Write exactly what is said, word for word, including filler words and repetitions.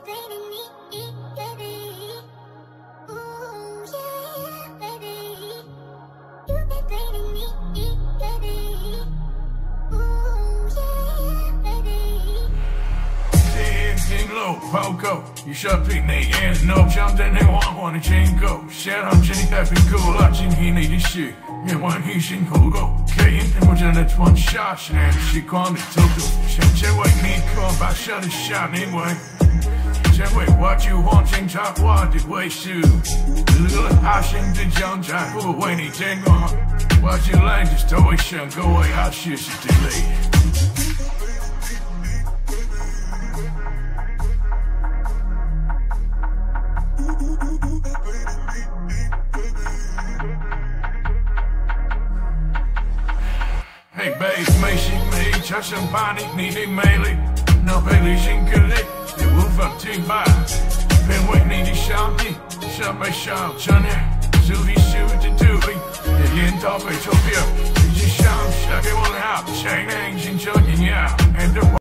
报告，一下比你眼浓，想在你缓缓的经过，想让今天太平酷了，今天你的事，愿望你辛苦过，可以我真的吞下是你习惯的速度，想成为你可把笑的下你为，成为我就换成插花的位置，乐了阿信的讲在不为你听过，我就来就是都会想各位好学习的力。Hey babe， 没心没加上把你你的魅力，脑海里新歌里也无法停摆，变为你的小弟，小白小成年，注意输的独立，也研讨被投票，自己想下给我的好，才能形成营养。